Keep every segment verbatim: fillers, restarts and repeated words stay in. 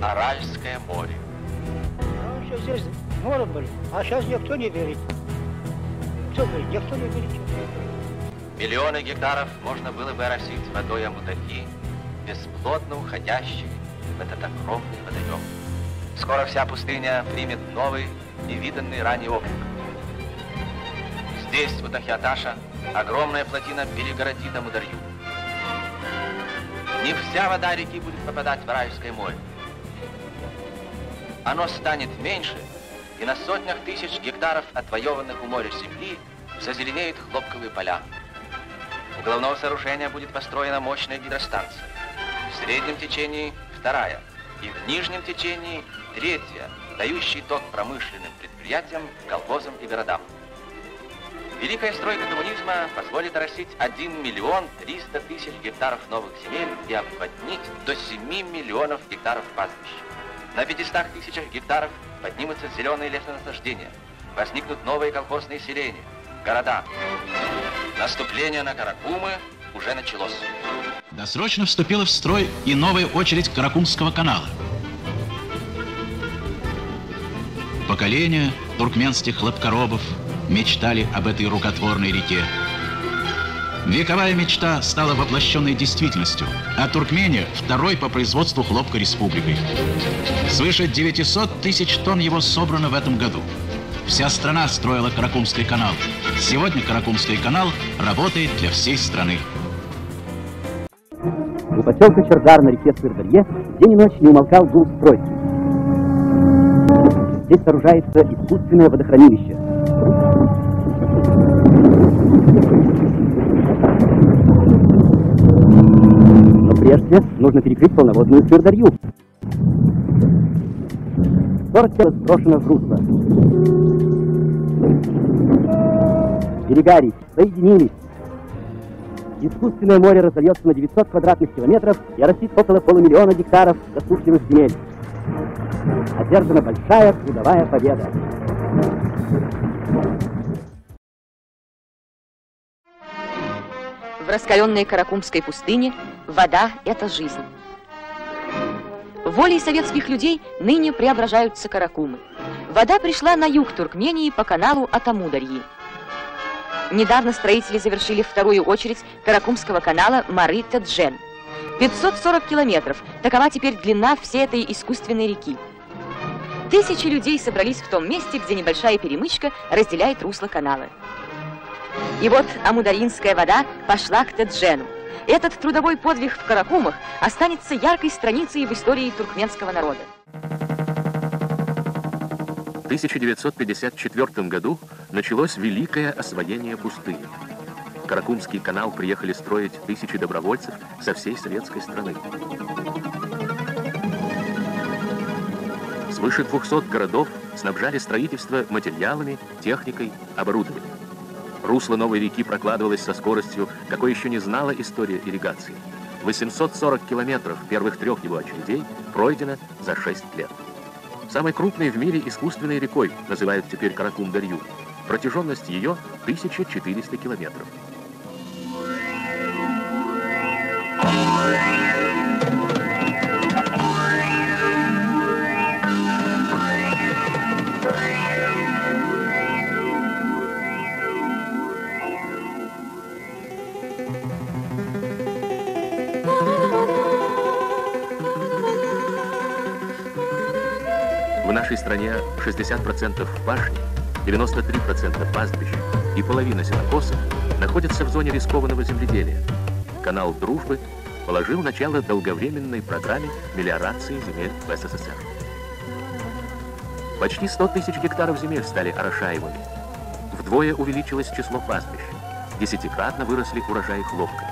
Аральское море. Раньше здесь море были, а сейчас никто не верит. Кто говорит? Никто не верит. Миллионы гектаров можно было бы оросить водой Амударьи, бесплодно уходящей в этот огромный водоем. Скоро вся пустыня примет новый, невиданный ранее облик. Здесь, у Дахиаташа, огромная плотина перегородит Амударью. Не вся вода реки будет попадать в Аральское море. Оно станет меньше, и на сотнях тысяч гектаров отвоеванных у моря земли зазеленеют хлопковые поля. У головного сооружения будет построена мощная гидростанция. В среднем течении вторая, и в нижнем течении третья, дающий ток промышленным предприятиям, колхозам и городам. Великая стройка коммунизма позволит оросить один миллион триста тысяч гектаров новых земель и обводнить до семи миллионов гектаров пастбищ. На пятистах тысячах гектаров поднимутся зеленые лесонасаждения, возникнут новые колхозные селения, города. Наступление на Каракумы уже началось. Досрочно вступила в строй и новая очередь Каракумского канала. Поколения туркменских хлопкоробов мечтали об этой рукотворной реке. Вековая мечта стала воплощенной действительностью, а Туркмения – второй по производству хлопка республикой. Свыше девятисот тысяч тонн его собрано в этом году. Вся страна строила Каракумский канал. Сегодня Каракумский канал работает для всей страны. У поселка Чердар на реке Сырдарье день и ночь не умолкал гул стройки. Здесь сооружается искусственное водохранилище. Но прежде нужно перекрыть полноводную Сырдарью. сорок тело сброшено в русло. Берега рек соединились. Искусственное море разольется на девятьсот квадратных километров и оросит около полумиллиона гектаров засушливых земель. Одержана большая трудовая победа. В раскаленной Каракумской пустыне вода – это жизнь. Волей советских людей ныне преображаются Каракумы. Вода пришла на юг Туркмении по каналу от Амударьи. Недавно строители завершили вторую очередь Каракумского канала Мары-Теджен. пятьсот сорок километров – такова теперь длина всей этой искусственной реки. Тысячи людей собрались в том месте, где небольшая перемычка разделяет русло канала. И вот амударьинская вода пошла к Теджену. Этот трудовой подвиг в Каракумах останется яркой страницей в истории туркменского народа. В тысяча девятьсот пятьдесят четвёртом году началось великое освоение пустыни. В Каракумский канал приехали строить тысячи добровольцев со всей советской страны. Свыше двухсот городов снабжали строительство материалами, техникой, оборудованием. Русло новой реки прокладывалось со скоростью, какой еще не знала история ирригации. восемьсот сорок километров первых трех его очередей пройдено за шесть лет. Самой крупной в мире искусственной рекой называют теперь Каракум-Дарью. Протяженность ее тысяча четыреста километров. В нашей стране шестьдесят процентов пашни, девяносто три процента пастбищ и половина сенокосов находятся в зоне рискованного земледелия. Канал Дружбы положил начало долговременной программе мелиорации земель в СССР. Почти сто тысяч гектаров земель стали орошаемыми. Вдвое увеличилось число пастбищ. Десятикратно выросли урожаи хлопка.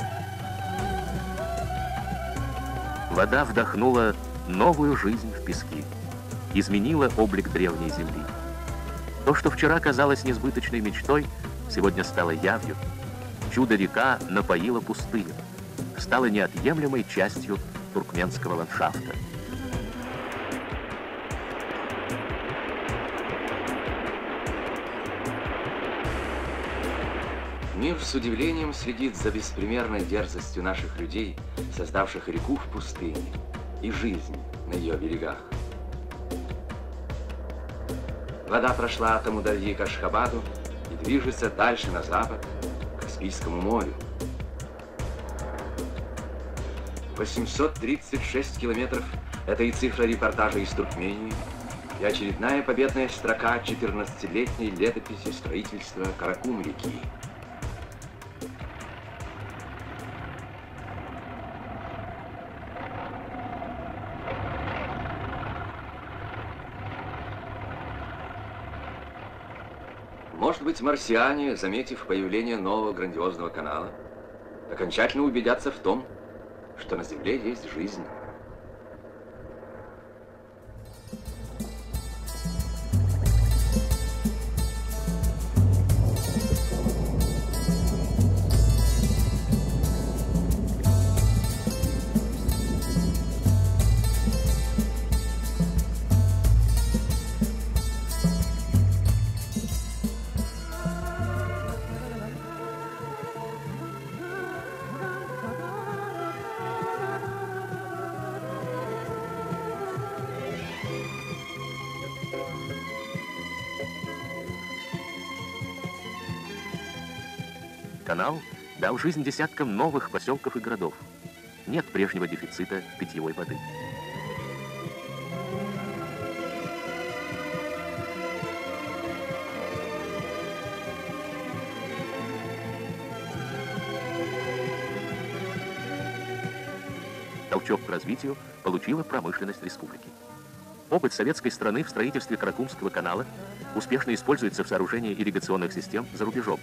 Вода вдохнула новую жизнь в пески. Изменила облик древней земли. То, что вчера казалось несбыточной мечтой, сегодня стало явью. Чудо-река напоила пустыню, стала неотъемлемой частью туркменского ландшафта. Мир с удивлением следит за беспримерной дерзостью наших людей, создавших реку в пустыне, и жизнь, на ее берегах. Вода прошла от Амударьи к Ашхабаду и движется дальше на запад, к Каспийскому морю. восемьсот тридцать шесть километров – это и цифра репортажа из Туркмении, и очередная победная строка четырнадцатилетней летописи строительства Каракум-реки. Может быть, марсиане, заметив появление нового грандиозного канала, окончательно убедятся в том, что на Земле есть жизнь. Канал дал жизнь десяткам новых поселков и городов. Нет прежнего дефицита питьевой воды. Толчок к развитию получила промышленность республики. Опыт советской страны в строительстве Каракумского канала успешно используется в сооружении ирригационных систем за рубежом.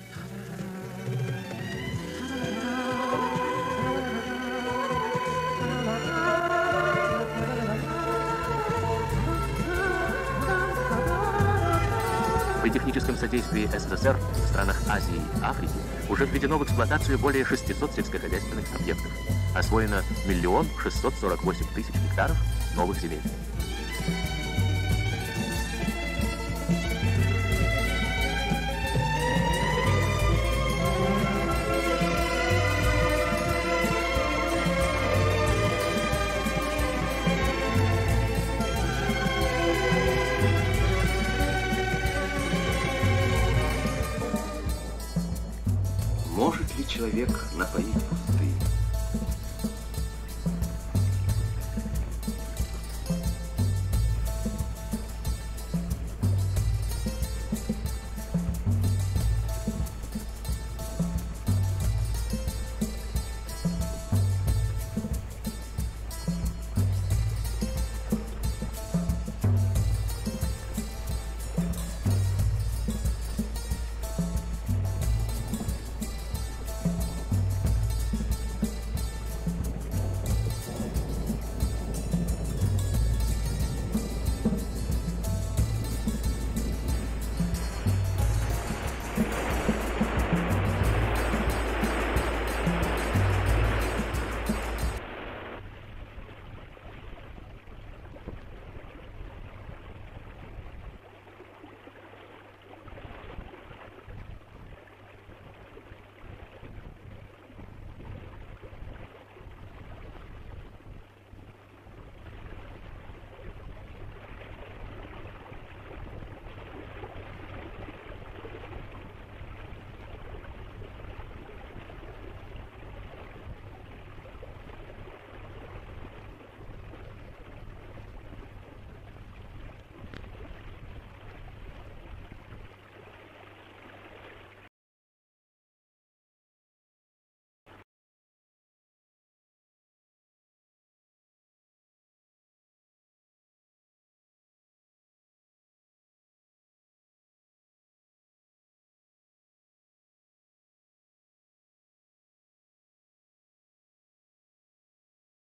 При техническом содействии СССР в странах Азии и Африки уже введено в эксплуатацию более шестисот сельскохозяйственных объектов. Освоено миллион шестьсот сорок восемь тысяч гектаров новых земель. Может ли человек напоить